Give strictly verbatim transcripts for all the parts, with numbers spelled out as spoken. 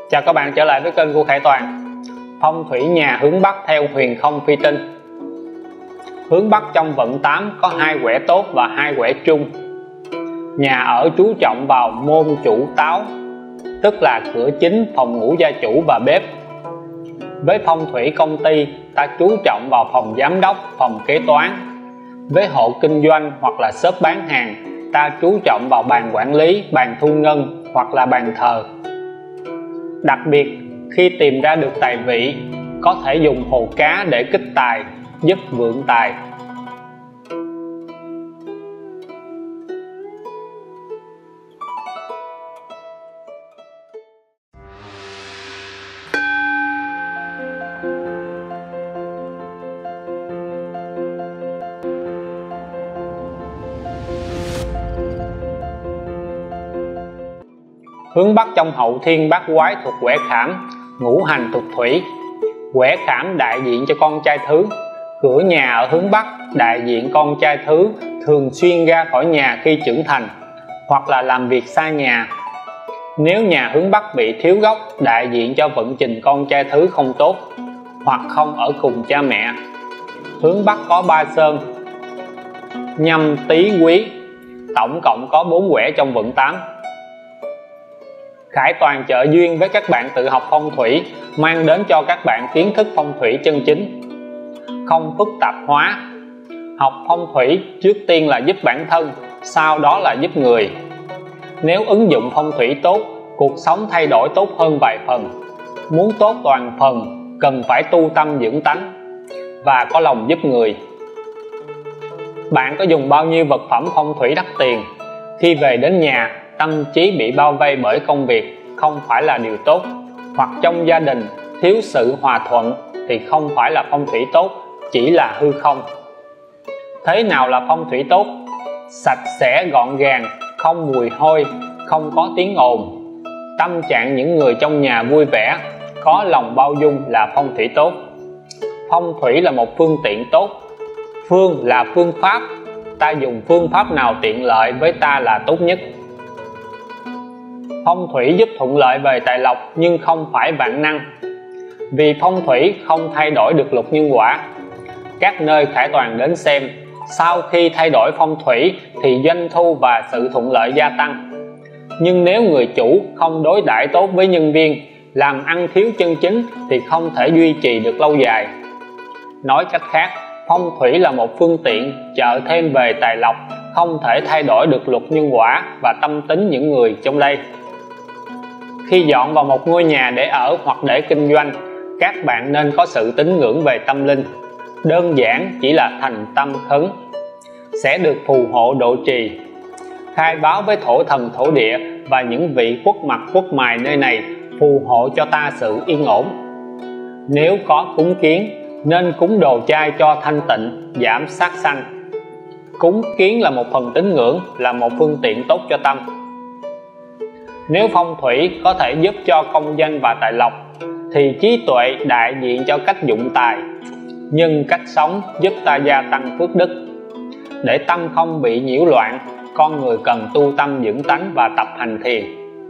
Chào các bạn trở lại với kênh của Khải Toàn. Phong thủy nhà hướng Bắc theo huyền không phi tinh. Hướng Bắc trong vận tám có hai quẻ tốt và hai quẻ trung. Nhà ở chú trọng vào môn chủ táo, tức là cửa chính, phòng ngủ gia chủ và bếp. Với phong thủy công ty, ta chú trọng vào phòng giám đốc, phòng kế toán. Với hộ kinh doanh hoặc là shop bán hàng, ta chú trọng vào bàn quản lý, bàn thu ngân hoặc là bàn thờ. Đặc biệt, khi tìm ra được tài vị, có thể dùng hồ cá để kích tài, giúp vượng tài. Hướng Bắc trong hậu thiên bát quái thuộc quẻ khảm, ngũ hành thuộc thủy. Quẻ khảm đại diện cho con trai thứ. Cửa nhà ở hướng Bắc đại diện con trai thứ thường xuyên ra khỏi nhà khi trưởng thành hoặc là làm việc xa nhà. Nếu nhà hướng Bắc bị thiếu gốc đại diện cho vận trình con trai thứ không tốt hoặc không ở cùng cha mẹ. Hướng Bắc có ba sơn: Nhâm, Tý, Quý, tổng cộng có bốn quẻ trong vận tám. Khải Toàn trợ duyên với các bạn tự học phong thủy, mang đến cho các bạn kiến thức phong thủy chân chính, không phức tạp hóa. Học phong thủy trước tiên là giúp bản thân, sau đó là giúp người. Nếu ứng dụng phong thủy tốt, cuộc sống thay đổi tốt hơn vài phần. Muốn tốt toàn phần, cần phải tu tâm dưỡng tánh và có lòng giúp người. Bạn có dùng bao nhiêu vật phẩm phong thủy đắt tiền, khi về đến nhà tâm trí bị bao vây bởi công việc không phải là điều tốt, hoặc trong gia đình thiếu sự hòa thuận thì không phải là phong thủy tốt, chỉ là hư không. Thế nào là phong thủy tốt? Sạch sẽ gọn gàng, không mùi hôi, không có tiếng ồn. Tâm trạng những người trong nhà vui vẻ, có lòng bao dung là phong thủy tốt. Phong thủy là một phương tiện tốt. Phương là phương pháp, ta dùng phương pháp nào tiện lợi với ta là tốt nhất. Phong thủy giúp thuận lợi về tài lộc nhưng không phải vạn năng. Vì phong thủy không thay đổi được luật nhân quả. Các nơi Khải Toàn đến xem, sau khi thay đổi phong thủy thì doanh thu và sự thuận lợi gia tăng. Nhưng nếu người chủ không đối đãi tốt với nhân viên, làm ăn thiếu chân chính thì không thể duy trì được lâu dài. Nói cách khác, phong thủy là một phương tiện trợ thêm về tài lộc, không thể thay đổi được luật nhân quả và tâm tính những người trong đây. Khi dọn vào một ngôi nhà để ở hoặc để kinh doanh, các bạn nên có sự tín ngưỡng về tâm linh. Đơn giản chỉ là thành tâm khấn, sẽ được phù hộ độ trì. Khai báo với thổ thần thổ địa và những vị quốc mặt quốc mài nơi này phù hộ cho ta sự yên ổn. Nếu có cúng kiến, nên cúng đồ chay cho thanh tịnh, giảm sát sanh. Cúng kiến là một phần tín ngưỡng, là một phương tiện tốt cho tâm. Nếu phong thủy có thể giúp cho công danh và tài lộc, thì trí tuệ đại diện cho cách dụng tài, nhưng cách sống giúp ta gia tăng phước đức. Để tâm không bị nhiễu loạn, con người cần tu tâm dưỡng tánh và tập hành thiền.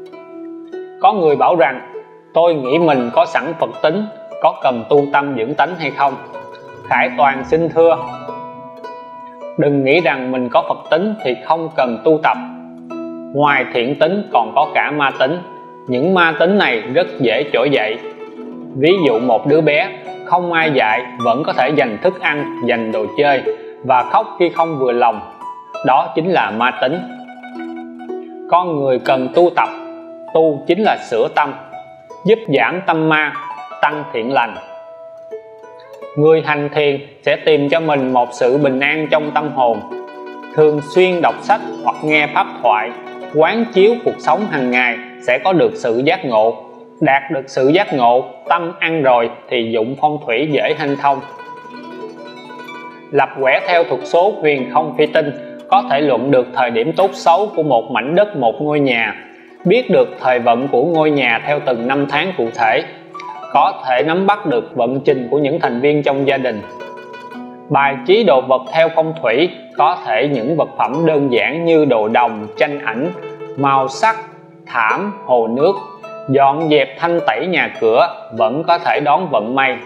Có người bảo rằng, tôi nghĩ mình có sẵn Phật tính, có cần tu tâm dưỡng tánh hay không? Khải Toàn xin thưa, đừng nghĩ rằng mình có Phật tính thì không cần tu tập. Ngoài thiện tính còn có cả ma tính. Những ma tính này rất dễ trỗi dậy. Ví dụ một đứa bé không ai dạy vẫn có thể giành thức ăn, giành đồ chơi và khóc khi không vừa lòng. Đó chính là ma tính. Con người cần tu tập. Tu chính là sửa tâm, giúp giảm tâm ma, tăng thiện lành. Người hành thiền sẽ tìm cho mình một sự bình an trong tâm hồn. Thường xuyên đọc sách hoặc nghe pháp thoại, quán chiếu cuộc sống hàng ngày sẽ có được sự giác ngộ. Đạt được sự giác ngộ, tâm ăn rồi thì dụng phong thủy dễ hanh thông. Lập quẻ theo thuật số huyền không phi tinh, có thể luận được thời điểm tốt xấu của một mảnh đất, một ngôi nhà, biết được thời vận của ngôi nhà theo từng năm tháng cụ thể, có thể nắm bắt được vận trình của những thành viên trong gia đình. Bài trí đồ vật theo phong thủy có thể những vật phẩm đơn giản như đồ đồng, tranh ảnh, màu sắc, thảm, hồ nước, Dọn dẹp thanh tẩy nhà cửa vẫn có thể đón vận may.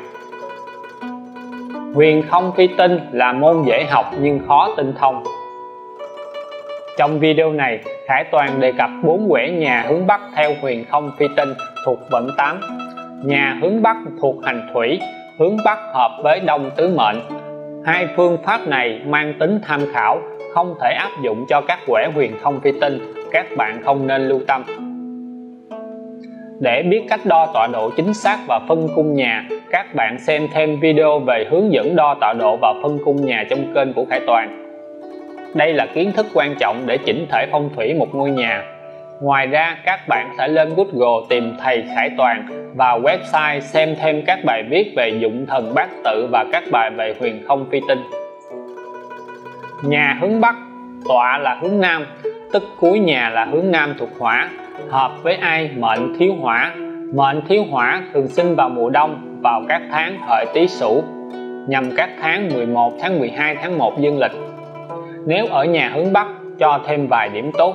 Huyền không phi tinh là môn dễ học nhưng khó tinh thông. Trong video này, Khải Toàn đề cập bốn quẻ nhà hướng Bắc theo huyền không phi tinh thuộc vận tám. Nhà hướng Bắc thuộc hành thủy, hướng Bắc hợp với Đông tứ mệnh. Hai phương pháp này mang tính tham khảo, không thể áp dụng cho các quẻ huyền không phi tinh, các bạn không nên lưu tâm. Để biết cách đo tọa độ chính xác và phân cung nhà, các bạn xem thêm video về hướng dẫn đo tọa độ và phân cung nhà trong kênh của Khải Toàn. Đây là kiến thức quan trọng để chỉnh thể phong thủy một ngôi nhà. Ngoài ra, các bạn sẽ lên Google tìm thầy Khải Toàn, vào website xem thêm các bài viết về dụng thần bát tự và các bài về huyền không phi tinh. Nhà hướng Bắc, tọa là hướng Nam, tức cuối nhà là hướng Nam thuộc hỏa. Hợp với ai mệnh thiếu hỏa? Mệnh thiếu hỏa thường sinh vào mùa đông, vào các tháng Hợi Tý Sửu, nhằm các tháng mười một, tháng mười hai, tháng một dương lịch. Nếu ở nhà hướng Bắc, cho thêm vài điểm tốt.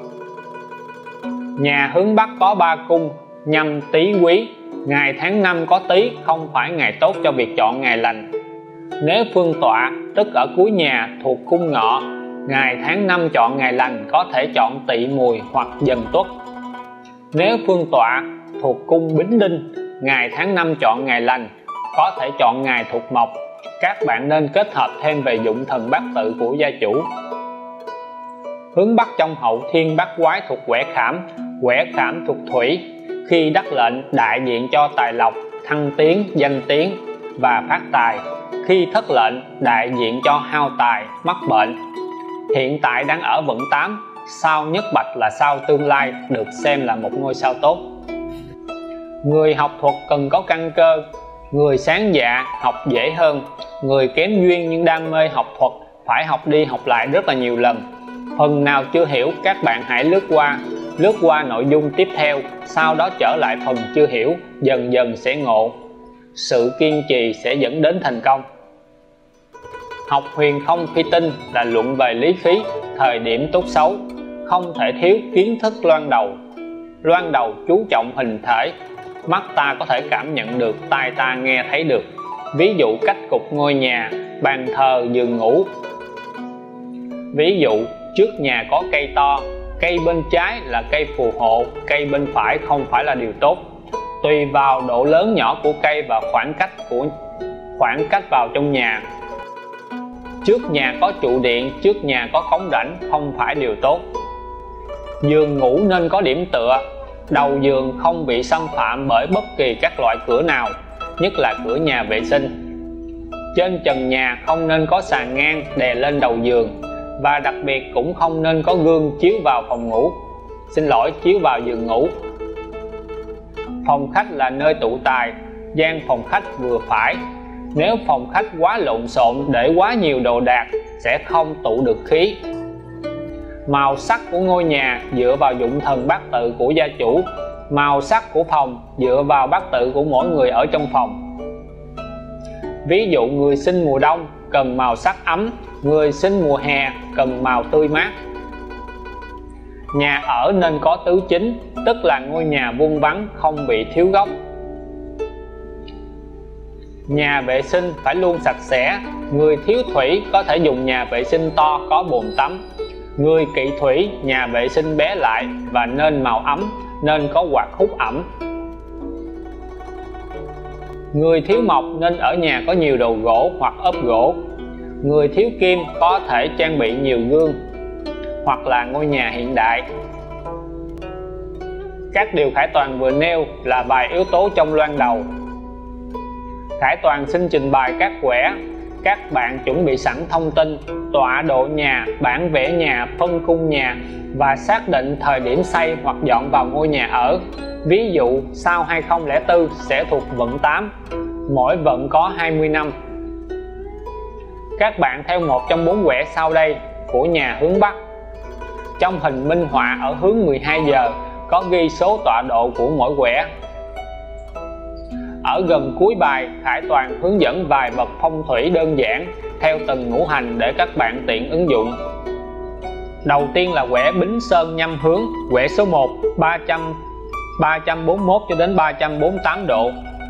Nhà hướng Bắc có ba cung, Nhâm, Tý, Quý. Ngày tháng năm có Tý không phải ngày tốt cho việc chọn ngày lành. Nếu phương tọa, tức ở cuối nhà thuộc cung Ngọ, ngày tháng năm chọn ngày lành có thể chọn Tỵ Mùi hoặc Dần Tuất. Nếu phương tọa thuộc cung Bính Đinh, ngày tháng năm chọn ngày lành có thể chọn ngày thuộc Mộc. Các bạn nên kết hợp thêm về dụng thần bát tự của gia chủ. Hướng Bắc trong Hậu Thiên bát quái thuộc quẻ Khảm, quẻ Khảm thuộc thủy. Khi đắc lệnh đại diện cho tài lộc, thăng tiến, danh tiếng và phát tài. Khi thất lệnh đại diện cho hao tài, mắc bệnh. Hiện tại đang ở vận tám, sao Nhất Bạch là sao tương lai, được xem là một ngôi sao tốt. Người học thuật cần có căn cơ, người sáng dạ học dễ hơn. Người kém duyên nhưng đam mê học thuật phải học đi học lại rất là nhiều lần. Phần nào chưa hiểu các bạn hãy lướt qua, lướt qua nội dung tiếp theo, sau đó trở lại phần chưa hiểu, dần dần sẽ ngộ. Sự kiên trì sẽ dẫn đến thành công. Học huyền không phi tinh là luận về lý khí, thời điểm tốt xấu, không thể thiếu kiến thức loan đầu. Loan đầu chú trọng hình thể, mắt ta có thể cảm nhận được, tai ta nghe thấy được. Ví dụ cách cục ngôi nhà, bàn thờ, giường ngủ. Ví dụ trước nhà có cây to, cây bên trái là cây phù hộ, cây bên phải không phải là điều tốt. Tùy vào độ lớn nhỏ của cây và khoảng cách của khoảng cách vào trong nhà. Trước nhà có trụ điện, trước nhà có cống rãnh không phải điều tốt. Giường ngủ nên có điểm tựa, đầu giường không bị xâm phạm bởi bất kỳ các loại cửa nào, nhất là cửa nhà vệ sinh. Trên trần nhà không nên có sàn ngang đè lên đầu giường, và đặc biệt cũng không nên có gương chiếu vào phòng ngủ, xin lỗi chiếu vào giường ngủ. Phòng khách là nơi tụ tài, gian phòng khách vừa phải. Nếu phòng khách quá lộn xộn để quá nhiều đồ đạc sẽ không tụ được khí. Màu sắc của ngôi nhà dựa vào dụng thần bát tự của gia chủ. Màu sắc của phòng dựa vào bát tự của mỗi người ở trong phòng. Ví dụ người sinh mùa đông cần màu sắc ấm, người sinh mùa hè cần màu tươi mát. Nhà ở nên có tứ chính, tức là ngôi nhà vuông vắn không bị thiếu góc. Nhà vệ sinh phải luôn sạch sẽ. Người thiếu thủy có thể dùng nhà vệ sinh to có bồn tắm. Người kỵ thủy nhà vệ sinh bé lại và nên màu ấm, nên có quạt hút ẩm. Người thiếu mộc nên ở nhà có nhiều đồ gỗ hoặc ốp gỗ. Người thiếu kim có thể trang bị nhiều gương hoặc là ngôi nhà hiện đại. Các điều Khải Toàn vừa nêu là vài yếu tố trong loan đầu. Khải Toàn xin trình bày các quẻ. Các bạn chuẩn bị sẵn thông tin, tọa độ nhà, bản vẽ nhà, phân cung nhà và xác định thời điểm xây hoặc dọn vào ngôi nhà ở. Ví dụ sau hai không không bốn sẽ thuộc vận tám, mỗi vận có hai mươi năm. Các bạn theo một trong bốn quẻ sau đây của nhà hướng Bắc. Trong hình minh họa ở hướng mười hai giờ có ghi số tọa độ của mỗi quẻ. Ở gần cuối bài, Khải Toàn hướng dẫn vài bậc phong thủy đơn giản theo từng ngũ hành để các bạn tiện ứng dụng. Đầu tiên là quẻ Bính Sơn nhâm hướng, quẻ số một ba trăm ba trăm bốn mươi mốt cho đến ba trăm bốn mươi tám độ.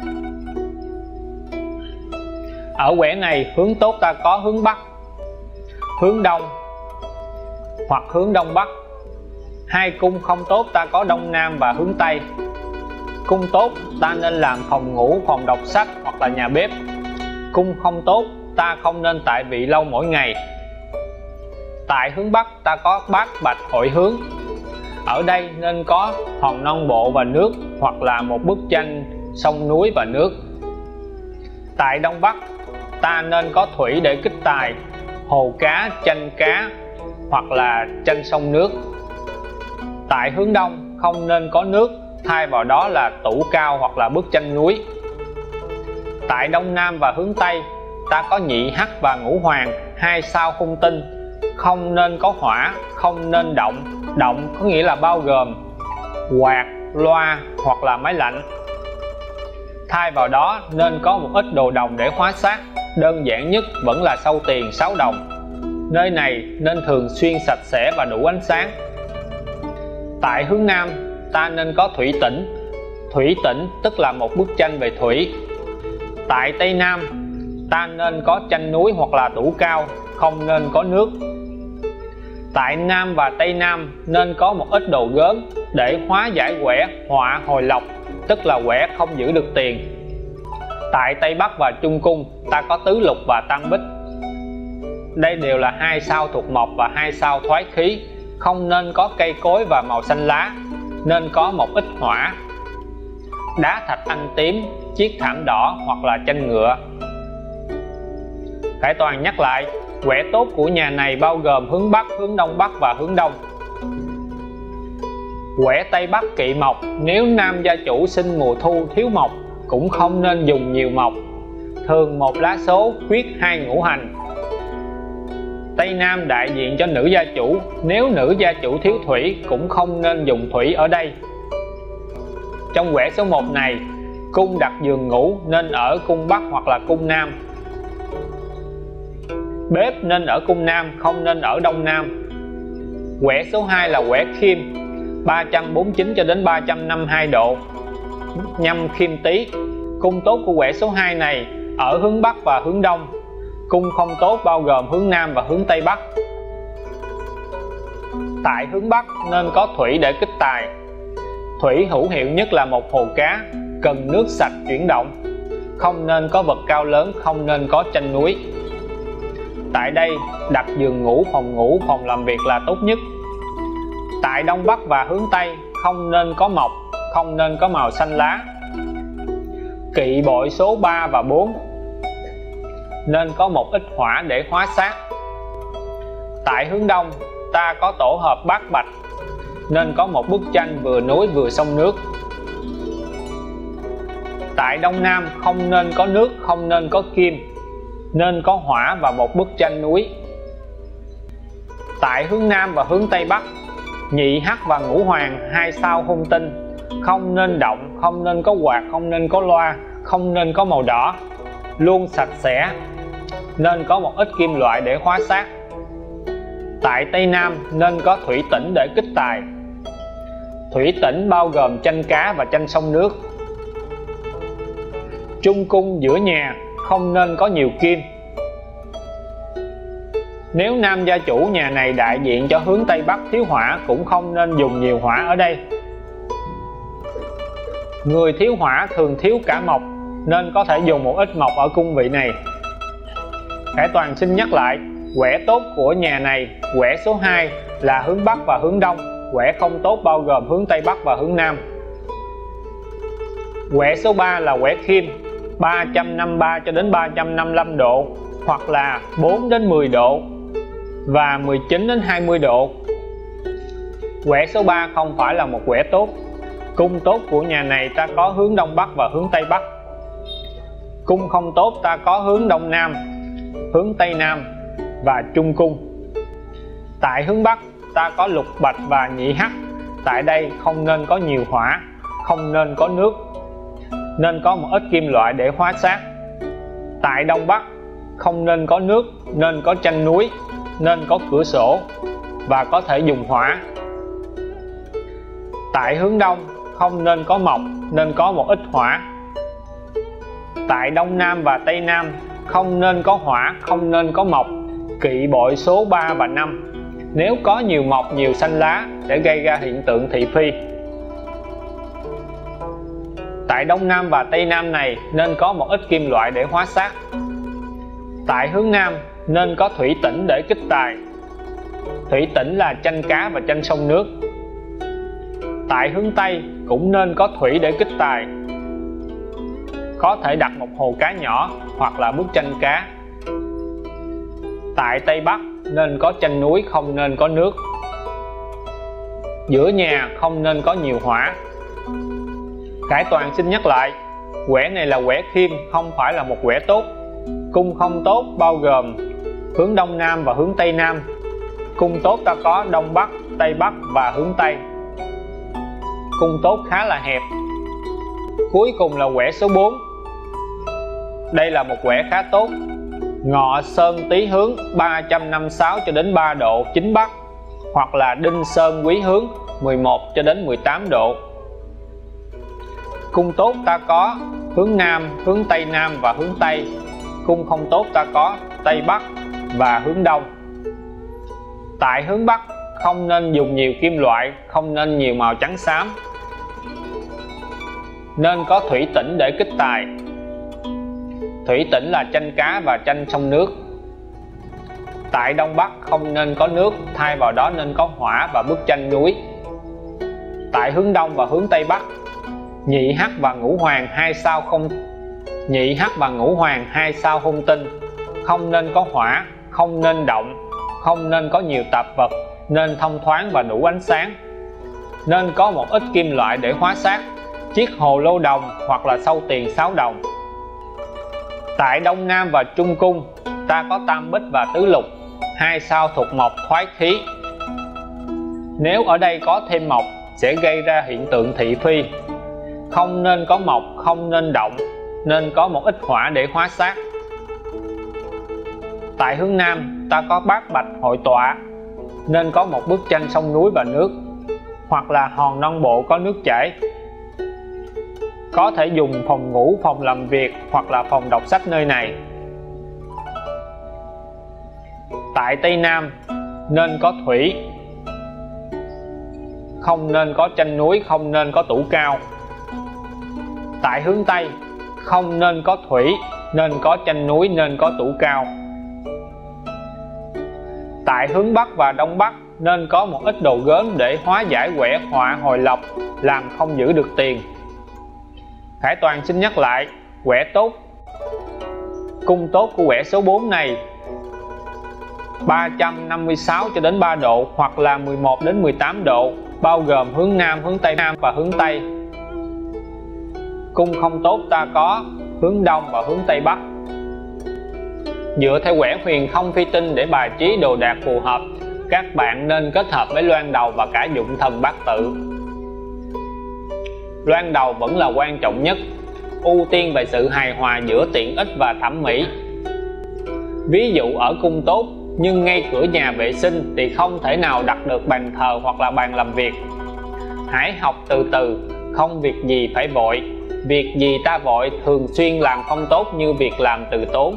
Ở quẻ này hướng tốt ta có hướng Bắc, hướng Đông hoặc hướng Đông Bắc. Hai cung không tốt ta có Đông Nam và hướng Tây. Cung tốt ta nên làm phòng ngủ, phòng đọc sách hoặc là nhà bếp. Cung không tốt ta không nên tại vị lâu mỗi ngày. Tại hướng Bắc ta có bát bạch hội hướng. Ở đây nên có hòn non bộ và nước hoặc là một bức tranh sông núi và nước. Tại Đông Bắc ta nên có thủy để kích tài, hồ cá, tranh cá hoặc là tranh sông nước. Tại hướng Đông không nên có nước, thay vào đó là tủ cao hoặc là bức tranh núi. Tại Đông Nam và hướng Tây ta có nhị hắc và ngũ hoàng, hai sao hung tinh. Không nên có hỏa, không nên động. Động có nghĩa là bao gồm quạt, loa hoặc là máy lạnh. Thay vào đó nên có một ít đồ đồng để hóa sát. Đơn giản nhất vẫn là sâu tiền sáu đồng. Nơi này nên thường xuyên sạch sẽ và đủ ánh sáng. Tại hướng Nam ta nên có thủy tĩnh. Thủy tĩnh tức là một bức tranh về thủy. Tại Tây Nam ta nên có tranh núi hoặc là tủ cao, không nên có nước. Tại Nam và Tây Nam nên có một ít đồ gốm để hóa giải quẻ họa hồi lộc, tức là quẻ không giữ được tiền. Tại Tây Bắc và Trung Cung ta có tứ lục và tam bích. Đây đều là hai sao thuộc mộc và hai sao thoái khí. Không nên có cây cối và màu xanh lá, nên có một ít hỏa. Đá thạch anh tím, chiếc thảm đỏ hoặc là tranh ngựa. Khải Toàn nhắc lại, quẻ tốt của nhà này bao gồm hướng Bắc, hướng Đông Bắc và hướng Đông. Quẻ Tây Bắc kỵ mộc, nếu nam gia chủ sinh mùa thu thiếu mộc cũng không nên dùng nhiều mộc, thường một lá số khuyết hai ngũ hành. Tây Nam đại diện cho nữ gia chủ, nếu nữ gia chủ thiếu thủy cũng không nên dùng thủy ở đây. Trong quẻ số một này, cung đặt giường ngủ nên ở cung Bắc hoặc là cung Nam. Bếp nên ở cung Nam, không nên ở Đông Nam. Quẻ số hai là quẻ Khiêm, ba trăm bốn mươi chín cho đến ba trăm năm mươi hai độ, nhâm Khiêm Tý. Cung tốt của quẻ số hai này ở hướng Bắc và hướng Đông. Cung không tốt bao gồm hướng Nam và hướng Tây Bắc. Tại hướng Bắc nên có thủy để kích tài. Thủy hữu hiệu nhất là một hồ cá, cần nước sạch chuyển động. Không nên có vật cao lớn, không nên có tranh núi. Tại đây đặt giường ngủ, phòng ngủ, phòng làm việc là tốt nhất. Tại Đông Bắc và hướng Tây không nên có mộc, không nên có màu xanh lá. Kỵ bội số ba và bốn nên có một ít hỏa để hóa sát. Tại hướng Đông ta có tổ hợp bát bạch, nên có một bức tranh vừa núi vừa sông nước. Tại Đông Nam không nên có nước, không nên có kim, nên có hỏa và một bức tranh núi. Tại hướng Nam và hướng Tây Bắc, nhị hắc và ngũ hoàng, hai sao hung tinh. Không nên động, không nên có quạt, không nên có loa, không nên có màu đỏ, luôn sạch sẽ, nên có một ít kim loại để hóa sát. Tại Tây Nam nên có thủy tĩnh để kích tài. Thủy tĩnh bao gồm tranh cá và tranh sông nước. Trung cung giữa nhà không nên có nhiều kim. Nếu nam gia chủ nhà này đại diện cho hướng Tây Bắc thiếu hỏa cũng không nên dùng nhiều hỏa ở đây. Người thiếu hỏa thường thiếu cả mộc, nên có thể dùng một ít mộc ở cung vị này. Khải Toàn xin nhắc lại, quẻ tốt của nhà này, quẻ số hai là hướng Bắc và hướng Đông. Quẻ không tốt bao gồm hướng Tây Bắc và hướng Nam. Quẻ số ba là quẻ Khiêm, ba trăm năm mươi ba cho đến ba trăm năm mươi lăm độ, hoặc là bốn đến mười độ và mười chín đến hai mươi độ. Quẻ số ba không phải là một quẻ tốt. Cung tốt của nhà này ta có hướng Đông Bắc và hướng Tây Bắc. Cung không tốt ta có hướng Đông Nam, hướng Tây Nam và Trung cung. Tại hướng Bắc ta có lục bạch và nhị hắc. Tại đây không nên có nhiều hỏa, không nên có nước, nên có một ít kim loại để hóa sát. Tại Đông Bắc không nên có nước, nên có tranh núi, nên có cửa sổ và có thể dùng hỏa. Tại hướng Đông không nên có mộc, nên có một ít hỏa. Tại Đông Nam và Tây Nam không nên có hỏa, không nên có mộc, kỵ bội số ba và năm. Nếu có nhiều mộc, nhiều xanh lá sẽ gây ra hiện tượng thị phi. Tại Đông Nam và Tây Nam này nên có một ít kim loại để hóa sát. Tại hướng Nam nên có thủy tĩnh để kích tài. Thủy tĩnh là chanh cá và chanh sông nước. Tại hướng Tây cũng nên có thủy để kích tài. Có thể đặt một hồ cá nhỏ hoặc là bức tranh cá. Tại Tây Bắc nên có chanh núi, không nên có nước. Giữa nhà không nên có nhiều hỏa. Khải Toàn xin nhắc lại, quẻ này là quẻ khiêm, không phải là một quẻ tốt. Cung không tốt bao gồm hướng Đông Nam và hướng Tây Nam. Cung tốt ta có Đông Bắc, Tây Bắc và hướng Tây. Cung tốt khá là hẹp. Cuối cùng là quẻ số bốn. Đây là một quẻ khá tốt. Ngọ Sơn Tý hướng ba trăm năm mươi sáu cho đến ba độ chính Bắc, hoặc là Đinh Sơn Quý hướng mười một cho đến mười tám độ. Cung tốt ta có hướng Nam, hướng Tây Nam và hướng Tây. Cung không tốt ta có Tây Bắc và hướng Đông. Tại hướng Bắc không nên dùng nhiều kim loại, không nên nhiều màu trắng xám. Nên có thủy tĩnh để kích tài. Thủy tĩnh là chanh cá và chanh sông nước. Tại Đông Bắc không nên có nước, thay vào đó nên có hỏa và bức tranh núi. Tại hướng Đông và hướng Tây Bắc, nhị hắc và ngũ hoàng hai sao không nhị hắc và ngũ hoàng hai sao hung tinh, không nên có hỏa, không nên động, không nên có nhiều tạp vật, nên thông thoáng và đủ ánh sáng. Nên có một ít kim loại để hóa sát, chiếc hồ lô đồng hoặc là sâu tiền sáu đồng. Tại Đông Nam và Trung Cung ta có tam bích và tứ lục, hai sao thuộc mộc khoái khí. Nếu ở đây có thêm mộc sẽ gây ra hiện tượng thị phi. Không nên có mộc, không nên động, nên có một ít hỏa để hóa sát. Tại hướng Nam ta có bát bạch hội tọa, nên có một bức tranh sông núi và nước, hoặc là hòn non bộ có nước chảy. Có thể dùng phòng ngủ, phòng làm việc hoặc là phòng đọc sách nơi này. Tại Tây Nam nên có thủy, không nên có chanh núi, không nên có tủ cao. Tại hướng Tây không nên có thủy, nên có chanh núi, nên có tủ cao. Tại hướng Bắc và Đông Bắc nên có một ít đồ gốm để hóa giải quẻ họa hồi lộc, làm không giữ được tiền. Khải Toàn xin nhắc lại, quẻ tốt. Cung tốt của quẻ số bốn này ba trăm năm mươi sáu cho đến ba độ, hoặc là mười một đến mười tám độ, bao gồm hướng Nam, hướng Tây Nam và hướng Tây. Cung không tốt ta có hướng Đông và hướng Tây Bắc. Dựa theo quẻ huyền không phi tinh để bài trí đồ đạc phù hợp, các bạn nên kết hợp với loan đầu và cả dụng thần bát tự. Loan đầu vẫn là quan trọng nhất, ưu tiên về sự hài hòa giữa tiện ích và thẩm mỹ. Ví dụ ở cung tốt nhưng ngay cửa nhà vệ sinh thì không thể nào đặt được bàn thờ hoặc là bàn làm việc. Hãy học từ từ, không việc gì phải vội. Việc gì ta vội thường xuyên làm không tốt như việc làm từ tốn.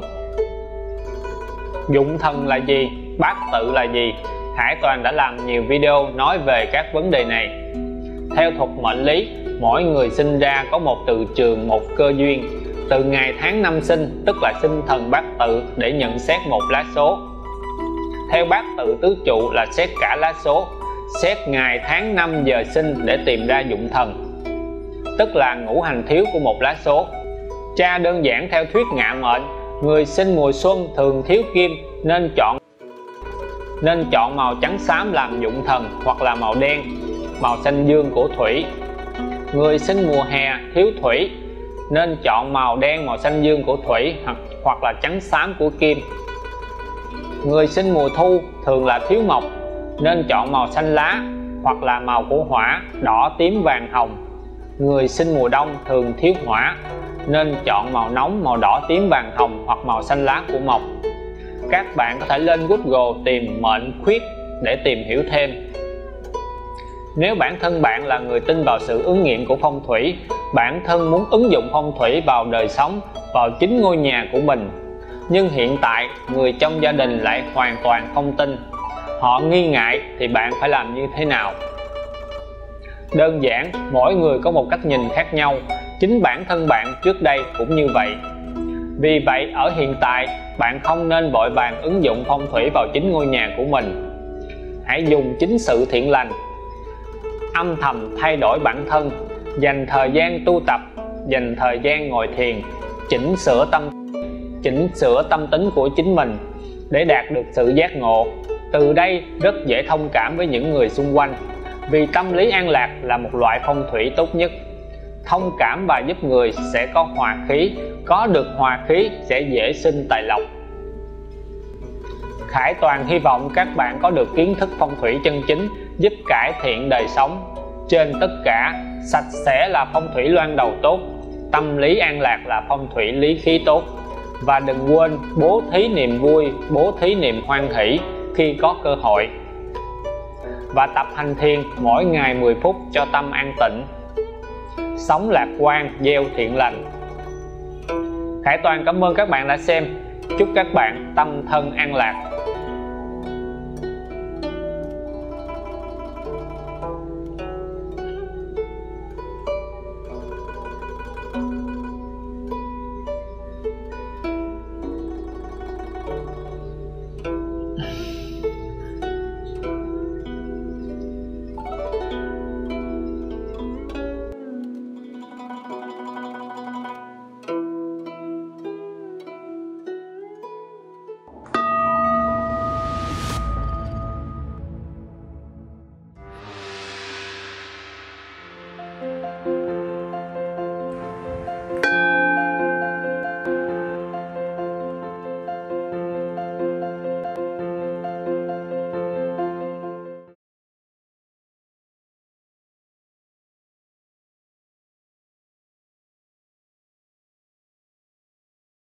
Dụng thần là gì? Bát tự là gì? Khải Toàn đã làm nhiều video nói về các vấn đề này. Theo thuật mệnh lý, mỗi người sinh ra có một từ trường, một cơ duyên. Từ ngày tháng năm sinh, tức là sinh thần bát tự để nhận xét một lá số. Theo bát tự tứ trụ là xét cả lá số, xét ngày tháng năm giờ sinh để tìm ra dụng thần, tức là ngũ hành thiếu của một lá số. Tra đơn giản theo thuyết ngạ mệnh, người sinh mùa xuân thường thiếu kim nên chọn nên chọn màu trắng xám làm dụng thần, hoặc là màu đen, màu xanh dương của thủy. Người sinh mùa hè thiếu thủy nên chọn màu đen, màu xanh dương của thủy, hoặc hoặc là trắng xám của kim. Người sinh mùa thu thường là thiếu mộc nên chọn màu xanh lá, hoặc là màu của hỏa, đỏ, tím, vàng, hồng. Người sinh mùa đông thường thiếu hỏa nên chọn màu nóng, màu đỏ, tím, vàng, hồng hoặc màu xanh lá của mộc. Các bạn có thể lên Google tìm mệnh khuyết để tìm hiểu thêm. Nếu bản thân bạn là người tin vào sự ứng nghiệm của phong thủy, bản thân muốn ứng dụng phong thủy vào đời sống, vào chính ngôi nhà của mình, nhưng hiện tại người trong gia đình lại hoàn toàn không tin, họ nghi ngại, thì bạn phải làm như thế nào? Đơn giản, mỗi người có một cách nhìn khác nhau, chính bản thân bạn trước đây cũng như vậy. Vì vậy ở hiện tại, bạn không nên vội vàng ứng dụng phong thủy vào chính ngôi nhà của mình. Hãy dùng chính sự thiện lành, âm thầm thay đổi bản thân, dành thời gian tu tập, dành thời gian ngồi thiền, chỉnh sửa tâm chỉnh sửa tâm tính của chính mình để đạt được sự giác ngộ. Từ đây rất dễ thông cảm với những người xung quanh, vì tâm lý an lạc là một loại phong thủy tốt nhất. Thông cảm và giúp người sẽ có hòa khí, có được hòa khí sẽ dễ sinh tài lộc. Khải Toàn hy vọng các bạn có được kiến thức phong thủy chân chính, giúp cải thiện đời sống. Trên tất cả, sạch sẽ là phong thủy loan đầu tốt, tâm lý an lạc là phong thủy lý khí tốt. Và đừng quên bố thí niềm vui, bố thí niềm hoan hỷ khi có cơ hội. Và tập hành thiền mỗi ngày mười phút cho tâm an tịnh. Sống lạc quan, gieo thiện lành. Khải Toàn cảm ơn các bạn đã xem. Chúc các bạn tâm thân an lạc.